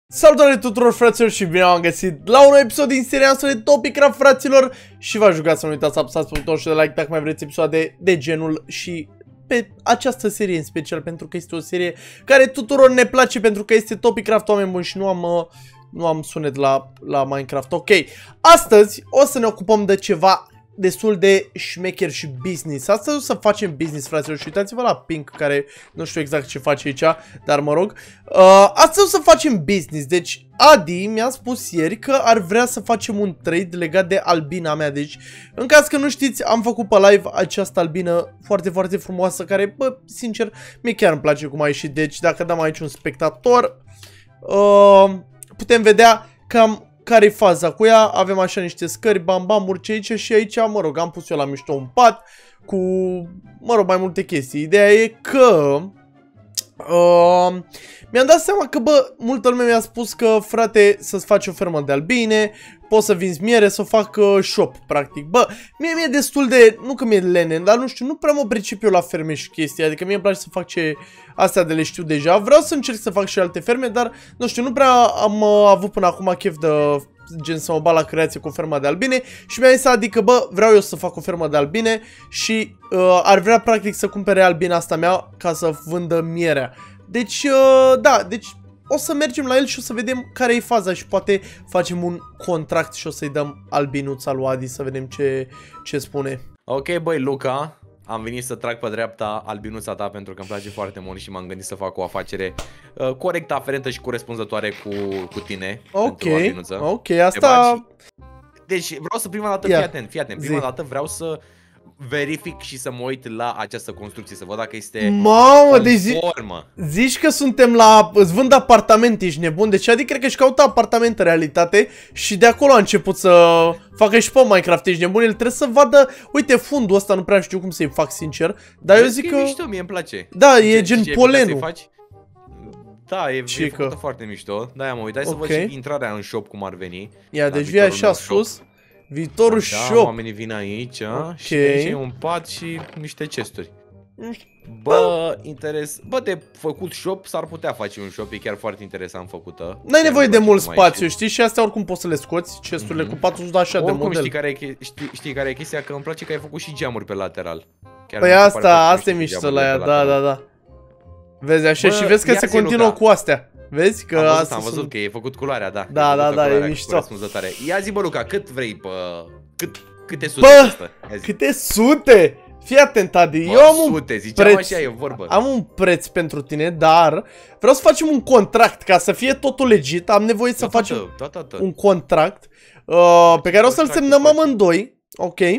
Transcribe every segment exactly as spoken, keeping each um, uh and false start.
Salutare tuturor fraților și bine am găsit la un nou episod din seria noastră de Topicraft, fraților. Și vă jucați să nu uitați să apăsați pe butonul de like dacă mai vreți episoade de genul și pe această serie în special, pentru că este o serie care tuturor ne place, pentru că este Topicraft, oameni buni, și nu am, uh, nu am sunet la, la Minecraft. Ok, astăzi o să ne ocupăm de ceva destul de șmecher și business. Astăzi o să facem business, fraților, și uitați-vă la Pink, care nu știu exact ce face aici, dar mă rog. Uh, astăzi o să facem business. Deci Adi mi-a spus ieri că ar vrea să facem un trade legat de albina mea. Deci, în caz că nu știți, am făcut pe live această albină foarte, foarte frumoasă, care, bă, sincer, mie chiar îmi place cum a ieșit. Deci, dacă dăm aici un spectator, uh, putem vedea cam care-i faza cu ea. Avem așa niște scări, bam, bam, urce aici și aici, mă rog, am pus eu la mișto un pat cu, mă rog, mai multe chestii. Ideea e că uh, mi-am dat seama că, bă, multă lume mi-a spus că, frate, să-ți faci o fermă de albine, poți să vinzi miere, să fac uh, shop, practic. Bă, mie mi-e destul de, nu că mi-e lene, dar nu știu, nu prea mă pricep eu la ferme și chestii, adică mie îmi place să fac ce astea de le știu deja. Vreau să încerc să fac și alte ferme, dar, nu știu, nu prea am uh, avut până acum chef de, gen, să mă bat la creație cu ferma de albine și mi-a zis, adică, bă, vreau eu să fac o fermă de albine și uh, ar vrea, practic, să cumpere albina asta mea ca să vândă mierea. Deci, uh, da, deci o să mergem la el și o să vedem care e faza și poate facem un contract și o să-i dăm albinuța lui Adi să vedem ce, ce spune. Ok, băi, Luca, am venit să trag pe dreapta albinuța ta pentru că îmi place foarte mult și m-am gândit să fac o afacere uh, corectă, aferentă și corespunzătoare cu, cu tine. Ok, ok, asta... Deci vreau să prima dată, yeah. fii atent, fii atent, prima Zi. dată vreau să verific și să mă uit la această construcție, să văd dacă este Mamă, deci zi zici că suntem la... îți vând apartamente, ești nebun? Deci Adi cred că își caută apartamente în realitate și de acolo a început să facă și pe Minecraft, ești nebun? El trebuie să vadă, uite, fundul ăsta nu prea știu cum să-i fac, sincer, dar eu zic că... E mișto, mie îmi place. Da, e gen polenul. Da, e, e făcută foarte mișto, da, mă uit, hai să văd și intrarea în shop cum ar veni. Ia, deci vii așa sus. Viitorul da, shop. Oamenii vin aici, okay. Și aici e un pat și niște chesturi. Bă, interes. Bă, de făcut shop, s-ar putea face un shop, e chiar foarte interesant făcută. N-ai nevoie de mult spațiu, știi? Și astea oricum poți să le scoți, chesturile mm-hmm. cu patru sute așa oricum, de model. Știi care, e, știi, știi care e chestia? Că îmi place că ai făcut și geamuri pe lateral. Chiar păi asta, asta e mișto la ea, da, da, da. Vezi așa. Bă, și vezi că se continuă cu astea. Vezi că am văzut, asta am văzut sunt... că e făcut culoarea, da. Da, da, da, e mișto. Ia zi, bă, Luca, cât vrei, bă, cât, câte sute bă, asta? câte sute? Fii atent, Adi, bă, eu am un sute, ziceam așa, e vorbă. Am un preț pentru tine, dar vreau să facem un contract, ca să fie totul legit, am nevoie să da, facem da, da, da. un contract uh, pe care o să-l semnăm amândoi, ok? Așa.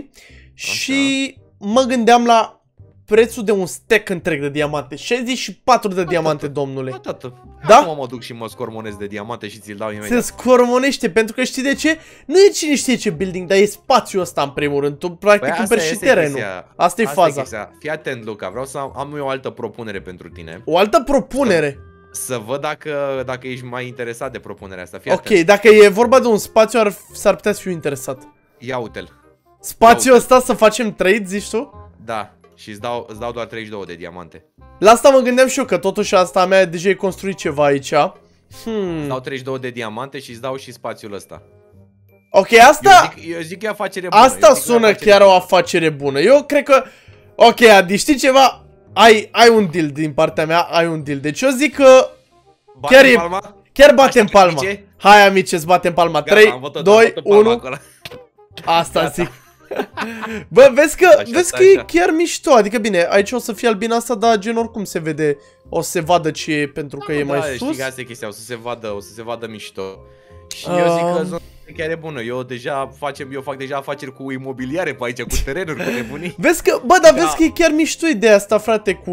Și mă gândeam la prețul de un stack întreg de diamante, șaizeci și patru de da, diamante, tată. Domnule. Da, tată. Da? Acum mă duc și mă scormonez de diamante și ți-l dau imediat. Se scormonește, pentru că știi de ce? Nu e cine știe ce building, dar e spațiul ăsta în primul rând. Tu practic păi cumperi și terenul. Asta e faza. E Fii atent, Luca, vreau să am, am eu o altă propunere pentru tine. O altă propunere? Să, să văd dacă, dacă ești mai interesat de propunerea asta. Fii ok, atent. Dacă e vorba de un spațiu, s-ar putea să fiu interesat. Ia uite-l. Spațiul ăsta să facem trade, zici tu? Da. Și îți dau, îți dau doar treizeci și două de diamante. La asta mă gândeam și eu, că totuși asta a mea deja e construit ceva aici. Hmm. Îți dau treizeci și două de diamante și îți dau și spațiul ăsta. Ok, asta... Eu zic, eu zic că e afacere bună. Asta sună chiar bună. O afacere bună. Eu cred că... Ok, Adi, știi ceva? Ai, ai un deal din partea mea, ai un deal. Deci eu zic că... Batem chiar, palma? E... chiar batem palma. Hai, amici, îți batem palma. trei, doi, unu. Asta Gata. Zic. Bă, vezi că, așa, vezi că e chiar mișto. Adică bine, aici o să fie albina asta, dar gen oricum se vede. O să se vadă ce e, pentru că da, e mai da, sus. Știi că asta e chestia, o să se vadă, o să se vadă mișto. Și uh... eu zic că zona chiar e bună. Eu deja facem, eu fac deja afaceri cu imobiliare pe aici, cu terenuri, cu nebunii. Vezi că, bă, dar da. Vezi că e chiar mișto ideea asta, frate, cu...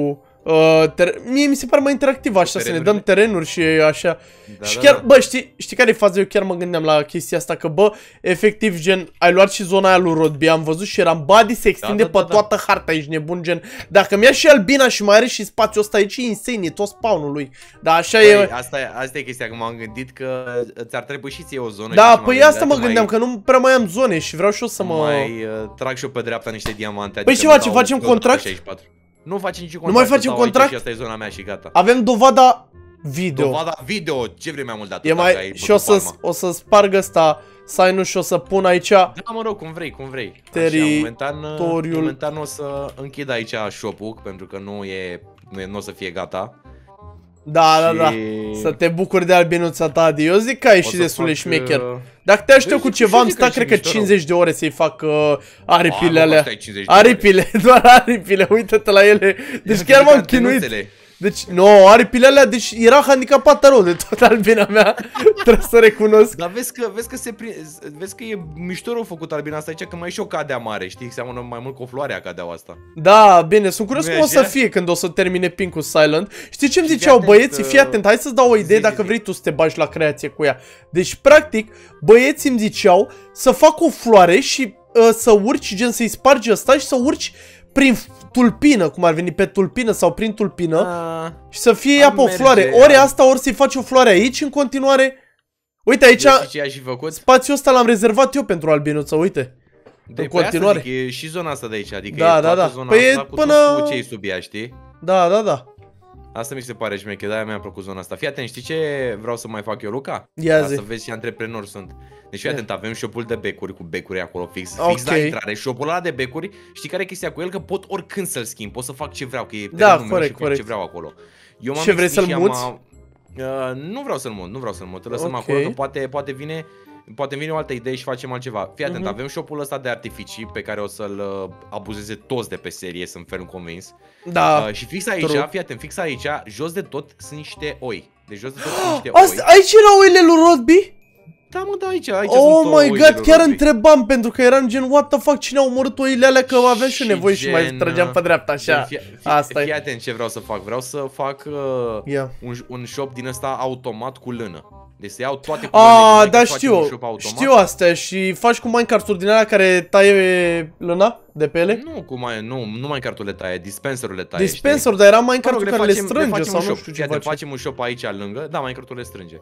Uh, mie mi se pare mai interactiv așa, să ne dăm terenuri și așa. Da, și chiar, da, da. Bă, știi, știi care e faza? Eu chiar mă gândeam la chestia asta, că bă, efectiv, gen, ai luat și zona aia lui Rodby, am văzut și eram, body se extinde da, da, pe da, toată da. harta, ești nebun, gen. Dacă mi-a și albina și mai are și spațiul ăsta aici, e insane, e tot spawnul lui. Dar așa păi, e... Asta e, asta e chestia, că m-am gândit că ți-ar trebui și ție o zonă. Da, păi asta mă gândeam, mai... că nu prea mai am zone și vreau și eu să mă... Mai uh, trag și eu pe dreapta niște diamante. Păi ce face, facem contract? Nu facem niciun contract. Nu mai facem contract? Și asta e zona mea și gata. Avem dovada Video. Dovada video, ce vrei mai mult de atât? E mai... Și o să, o să sparg ăsta sign-ul și o să pun aici. Da, mă rog, cum vrei, cum vrei. Așa, momentan, momentan o să închid aici shop-ul, pentru că nu e, nu, e, nu o să fie gata. Da, și... da, da. Să te bucuri de albinuța ta, Adi. Eu zic că ai și destul de șmecher. Dacă te aștept cu ceva, am stat, cred că cincizeci de ore să-i fac uh, aripile alea. Aripile, doar aripile, uită-te la ele. Deci chiar m-am chinuit. Deci, nu, no, aripile alea, deci era handicapată rău de tot albina mea. Trebuie să recunosc. Dar vezi că, vezi că se prinde, vezi că e mișto rău făcut albina asta aici, că mai e și o cadea mare, știi? Seamănă mai mult cu o floare cadeaua asta. Da, bine, sunt curios cum o să fie când o să termine Pink cu Silent. Știi ce-mi ziceau băieții? Fii atent, hai să-ți dau o idee dacă vrei tu să te bagi la creație cu ea. Deci, practic, băieții îmi ziceau să fac o floare și uh, să urci, gen să-i spargi ăsta și să urci prin tulpină, cum ar veni pe tulpină sau prin tulpină A, și să fie ea pe o floare. Ori asta, ori să-i faci o floare aici în continuare. Uite aici, spațiul ăsta l-am rezervat eu pentru albinuță, uite. De în continuare. Asta zic, e și zona asta de aici, adică da, e da, da. zona păi asta cu până... tot ce e sub ea, știi? Da, da, da. Asta mi se pare șmecher, de-aia mi-a plăcut zona asta. Fii atent, știi ce vreau să mai fac eu, Luca? Ia Ca zi. să vezi ce antreprenori sunt. Deci fii atent, avem shop-ul de becuri, cu becuri acolo fix, okay. fix la intrare. Shop-ul ăla de becuri, știi care e chestia cu el? Că pot oricând să-l schimb, pot să fac ce vreau, că e da, corect, și corect. ce vreau acolo. Eu ce vrei să-l muți? Uh, nu vreau să-l mut, nu vreau să-l mut, îl lăsăm okay. acolo, că poate, poate vine... Poate vine o altă idee și facem altceva. Fii atent, uh-huh. avem shop-ul ăsta de artificii pe care o să-l uh, abuzeze toți de pe serie, sunt ferm convins. Da. Uh, și fix aici, true. Fii atent, fix aici, jos de tot sunt niște oi. Deci jos de tot sunt niște Asta, oi. Aici erau oile lui Rodby? Da, mă, da, aici, aici oh sunt my god, chiar întrebam, pentru că eram gen, what the fuck, cine a omorât oile alea, că aveam și nevoie și mai trăgeam pe dreapta, așa. Fii, fii, Asta fii e. atent ce vreau să fac, vreau să fac uh, yeah. un, un shop din ăsta automat cu lână. Deci să iau toate culorile. Ah, da, știu, știu astea și faci cu minecart-uri din alea care taie lâna de pe ele? Nu, cu mai, nu, nu minecart-urile taie, dispenserul taie. Dispenserul, dar era minecart-ul care le strânge sau nu știu ce face. Facem un shop aici lângă, da, minecart-ul le strânge.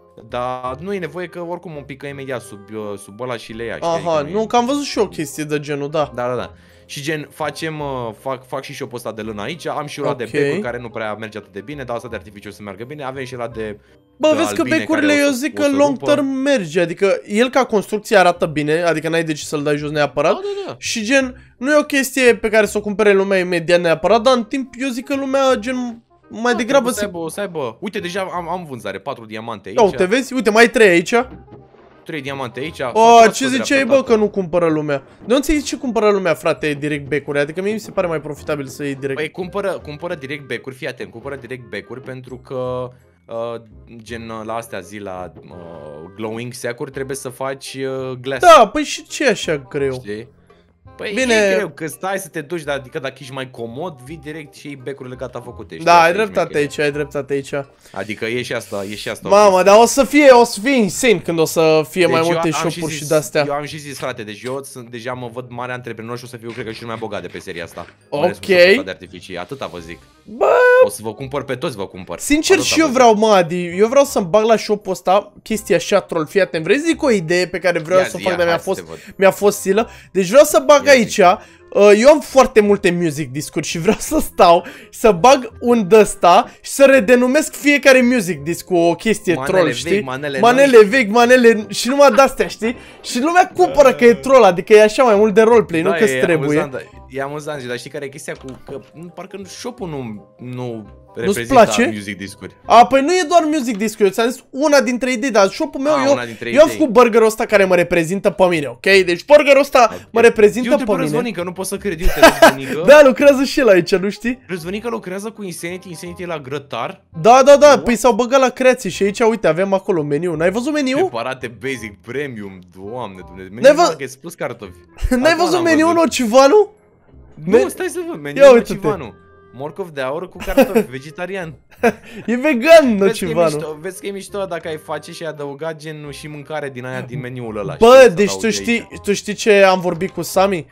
Dar nu e nevoie că oricum o pică imediat sub, sub ăla și le ia. Aha, nu, că am văzut și eu o chestie de genul, da. Da, da, da. Și gen, facem, fac, fac și shop-ul ăsta de lână aici, am și ăla okay. de becuri care nu prea merge atât de bine, dar asta de artificiu să meargă bine, avem și ăla de... Bă, de vezi că becurile eu zic că long term merge, adică el ca construcție arată bine, adică n-ai de ce să-l dai jos neapărat. Da, da, da. Și gen, nu e o chestie pe care să o cumpere lumea imediat neapărat, dar în timp eu zic că lumea gen... Mai da, degrabă să aibă, să aibă. Uite, deja am, am vânzare, patru diamante aici. Da, uite, vezi? Uite, mai trei aici. trei diamante aici. Oh, ce ziceai, bă, că nu cumpără lumea? De unde ți ce cumpără lumea, frate, direct becuri? Adică mie mi se pare mai profitabil să iei direct. Păi cumpără, cumpără direct becuri, fii atent, cumpără direct becuri pentru că uh, gen la astea zi la uh, glowing sack-uri trebuie să faci uh, glass. Da, păi și ce e așa greu? Știi? Păi bine. E greu, că stai să te duci, dar adică dacă ești mai comod, vii direct și iei becurile gata făcute. Da, ai dreptate aici, ai dreptate aici. Adică e și asta, e și asta. Mamă, dar o să fie, o să fie insane când o să fie deci mai multe shop-uri și de-astea. Eu am și zis, frate, deci eu sunt, deja mă văd mare antreprenor și o să fiu, cred că, cel mai bogat de pe seria asta. Ok. De artificii, atâta vă zic. Bă, o să vă cumpăr pe toți, vă cumpăr. Sincer și eu vreau, mă, Adi, eu vreau să-mi bag la shop-ul ăsta chestia așa troll, fii atent, vrei să zic o idee pe care vreau să o fac, dar mi-a fost, mi-a fost silă. Deci vreau să bag aici. Eu am foarte multe music discuri și vreau să stau și să bag un d-ăsta și să redenumesc fiecare music disc cu o chestie manele troll, vechi, știi? Manele, manele vechi, manele și numai de-astea, știi? Și lumea cumpără că e troll, adică e așa mai mult de roleplay, da, nu că-ți trebuie. Amuzant, e amuzant, dar știi care e chestia cu că parcă shop-ul nu, nu reprezintă music discuri. A, păi nu e doar music discuri, eu ți-am zis una dintre idei, dar shop-ul meu, A, eu, eu am făcut burgerul ăsta care mă reprezintă pe mine, ok? Deci burgerul ăsta okay. mă reprezintă eu pe mine. Răzvănică, nu pot să cred, eu te Răzvănică. Da, lucrează și el aici, nu știi? Răzvănică lucrează cu Insanity, Insanity la grătar. Da, da, da, păi s-au băgat la creație și aici, uite, avem acolo meniu. N-ai văzut meniu? Separate basic, premium, doamne Dumnezeu. Meniu nuggets plus cartofi. N-ai văzut meniu Nocivanu? Nu, stai să văd, meniu Nocivanu. Morcov de aur cu cartofi, vegetarian. E vegan Nocivanu. Vezi că e mișto dacă ai face și adăuga gen și mâncare din aia din meniul ăla. Bă, deci tu știi, tu știi ce am vorbit cu Sami?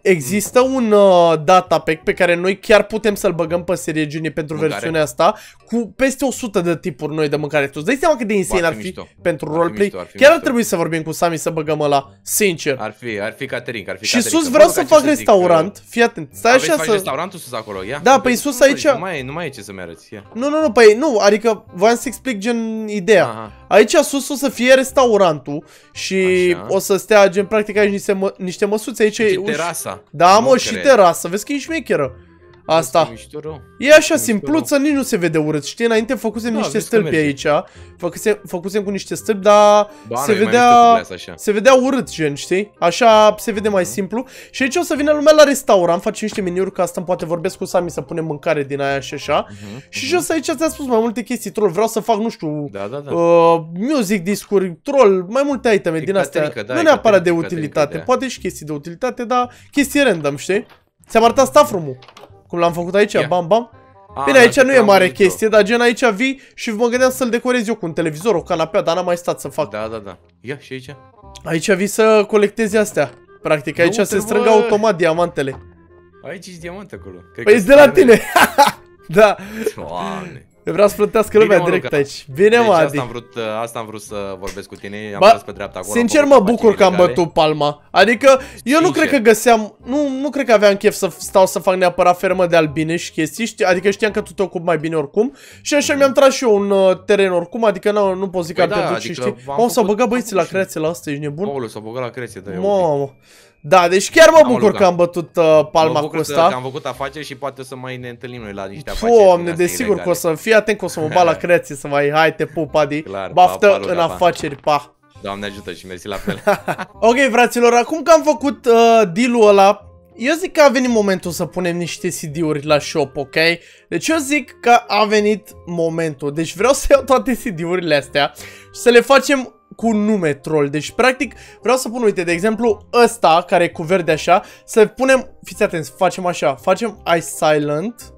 există un uh, data pack pe care noi chiar putem să-l băgăm pe serie genie pentru mâncare. Versiunea asta cu peste o sută de tipuri noi de mâncare. Tu îți dai seama cât de insane ar fi, ar fi pentru ar roleplay? Fi mișto, ar fi chiar mișto. Ar trebui să vorbim cu Sami să băgăm ăla, sincer. Ar fi, ar fi catering, ar fi și catering. sus vreau să fac restaurant, fii atent. Stai așa să... faci restaurantul sus acolo, ia. Da, păi sus aici... Nu mai, nu mai e ce să-mi arăți, ia. Nu, nu, nu, păi nu, adică voiam să explic gen ideea. Aha. Aici sus o să fie restaurantul și așa. O să stea gen practic aici niște, mă, niște măsuțe aici. Și terasa. Da, mă, și terasa, vezi că e șmecheră. Asta. E așa simpluță, nici nu se vede urât. Știi, înainte făcusem da, niște stâlpi aici. Făcusem, făcusem cu niște stâlpi, dar ba, se vedea se vedea urât, gen, știi? Așa se vede mai mm. simplu. Și aici o să vină lumea la restaurant, facem niște meniuri, că asta poate vorbesc cu Sami să punem mâncare din aia și așa. Mm -hmm. Și jos aici ți-am spus mai multe chestii, troll. Vreau să fac, nu știu, da, da, da. Uh, music discuri, troll, mai multe iteme e din astea. Da, nu neapărat de utilitate, poate și chestii de utilitate, dar chestii random, știi? Ți-am arătat staff room-ul. Cum l-am făcut aici, yeah. bam, bam. A, bine, aici nu e mare chestie, dar gen aici vii și mă gândeam să-l decorez eu cu un televizor, o canapea, dar n-am mai stat să fac. Da, da, da. Ia și aici. Aici vii să colectezi astea. Practic, aici se strâng automat diamantele. Aici e diamante acolo. Păi e de la tine. Da. Doamne. Eu vreau să plătească lumea direct aici. Bine, deci, mă, Adi. Asta am, vrut, asta am vrut să vorbesc cu tine. Am ba, pe dreapta acolo. Sincer mă bucur că am bătut palma. Adică eu nu cred că găseam, nu, nu cred că aveam chef să stau să fac neapărat fermă de albine și chestii. Adică știam că tu te ocupi mai bine oricum. Și așa mm. mi-am tras și eu un uh, teren oricum. Adică nu, nu pot zic că am pierdut, adică știi. Mă, s-au băgat băieții la creație la asta, ești nebun? Paul, s-au băgat la creație, da. Mamă. Da, deci chiar mă bucur că am bătut uh, palma cu ăsta. Că am făcut afaceri și poate o să mai ne întâlnim noi la niște afaceri. Doamne, desigur că o să fii atent că o să mă bat la creație, să mai hai te pup, Adi. Clar, baftă pa, pa, în afaceri, pa. Doamne ajută și mersi la fel. Ok, fraților, acum că am făcut uh, deal-ul ăla, eu zic că a venit momentul să punem niște C D-uri la shop, ok? Deci eu zic că a venit momentul. Deci vreau să iau toate C D-urile astea și să le facem cu nume troll. Deci practic vreau să pun, uite, de exemplu ăsta care e cu verde așa, să punem, fiți atenți, facem așa, facem iSilent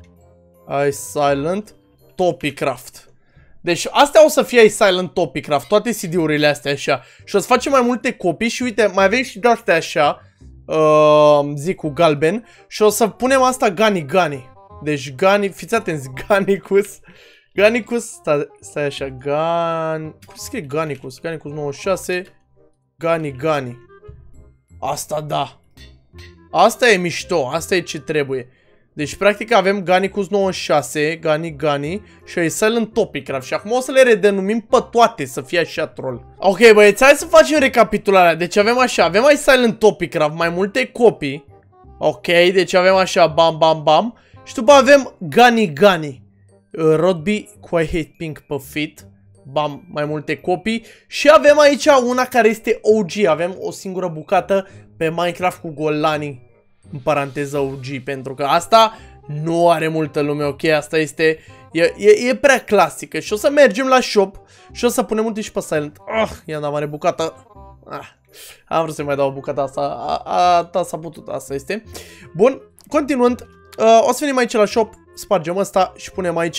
iSilent Topicraft. Deci astea o să fie iSilent Topicraft, toate C D-urile astea așa. Și o să facem mai multe copii și uite, mai avem și de astea așa, uh, zic cu galben. Și o să punem asta Gani Gani. Deci Gani, fiți atenți, Ganicus Ganicus, stai, stai așa, Gan... Cum se scrie Ganicus? Ganicus nouăzeci și șase, Gani Gani. Asta da. Asta e mișto, asta e ce trebuie. Deci practic avem Ganicus nouăzeci și șase, Gani Gani și iSilent Topicraft. Și acum o să le redenumim pe toate să fie așa troll. Ok băieți, hai să facem recapitularea. Deci avem așa, avem iSilent Topicraft, mai multe copii. Ok, deci avem așa, bam bam bam. Și după avem Gani Gani. Uh, Rodby cu I Hate Pink pe fit. Bam, mai multe copii. Și avem aici una care este O G. Avem o singură bucată pe Minecraft cu golani, în paranteză O G, pentru că asta nu are multă lume, ok? Asta este, e, e, e prea clasică. Și o să mergem la shop și o să punem multe și pe Silent. Ah, i-am dat mare bucată. Ah, am vrut să mai dau bucata asta. A, a, s-a putut, asta este. Bun, continuând, uh, o să venim aici la shop. Spargem asta și punem aici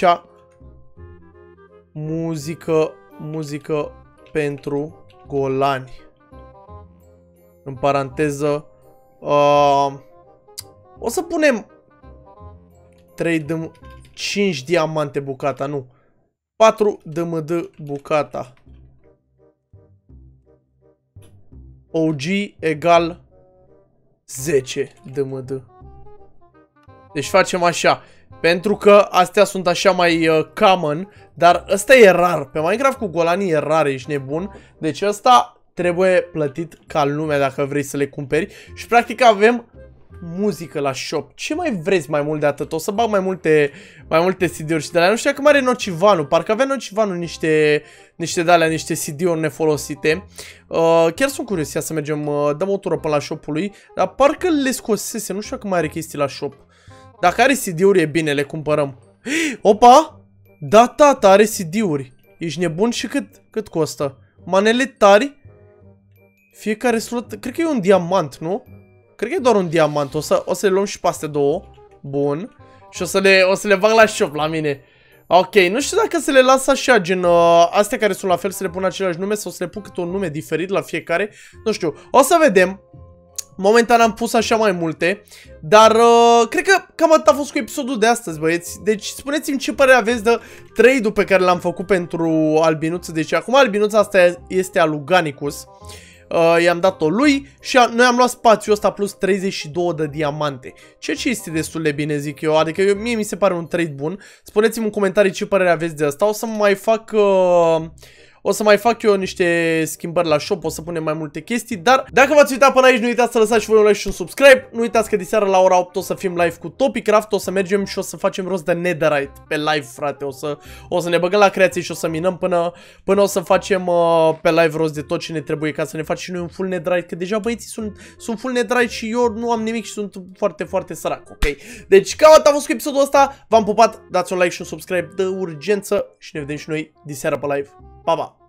muzică, muzică pentru golani. În paranteză. Uh, o să punem trei, cinci diamante bucata, nu. patru D M D bucata. O G egal zece D M D. Deci facem așa. Pentru că astea sunt așa mai uh, common, dar ăsta e rar. Pe Minecraft cu golanii e rar, ești nebun. Deci ăsta trebuie plătit ca lumea dacă vrei să le cumperi. Și practic avem muzică la shop. Ce mai vreți mai mult de atât? O să bag mai multe, mai multe C D-uri și de alea. Nu știu că are Nocivanu. Parcă avea Nocivanu niște, niște de alea, niște C D-uri nefolosite. Uh, chiar sunt curios să mergem, uh, dăm o tură până la shop-ul lui. Dar parcă le scosese. Nu știu că mai are chestii la shop. Dacă are C D-uri e bine, le cumpărăm. Opa! Da, tata, are C D-uri. Ești nebun și cât, cât costă? Manele tari? Fiecare slot, cred că e un diamant, nu? Cred că e doar un diamant. O să, o să le luăm și pe astea două. Bun. Și o să le, o să le bag la shop la mine. Ok, nu știu dacă să le las așa, gen uh, astea care sunt la fel, să le pun același nume sau să le pun câte un nume diferit la fiecare. Nu știu, o să vedem. Momentan am pus așa mai multe, dar uh, cred că cam atât a fost cu episodul de astăzi, băieți. Deci spuneți-mi ce părere aveți de trade-ul pe care l-am făcut pentru albinuță. Deci acum albinuța asta este a lui Ganicus. Uh, I-am dat-o lui și a, noi am luat spațiul ăsta plus treizeci și două de diamante. Ceea ce este destul de bine, zic eu. Adică eu, mie mi se pare un trade bun. Spuneți-mi în comentarii ce părere aveți de asta. O să mai fac... Uh, O să mai fac eu niște schimbări la shop, o să punem mai multe chestii, dar dacă v-ați uitat până aici, nu uitați să lăsați și voi un like și un subscribe. Nu uitați că diseară la ora opt o să fim live cu Topicraft, o să mergem și o să facem rost de netherite pe live, frate. O să, o să ne băgăm la creație și o să minăm până, până o să facem uh, pe live rost de tot ce ne trebuie ca să ne facem și noi un full netherite, că deja băieții sunt, sunt full netherite și eu nu am nimic și sunt foarte, foarte sărac, ok? Deci cam atât a fost cu episodul ăsta, v-am pupat, dați un like și un subscribe de urgență și ne vedem și noi diseară pe live. Pa, pa!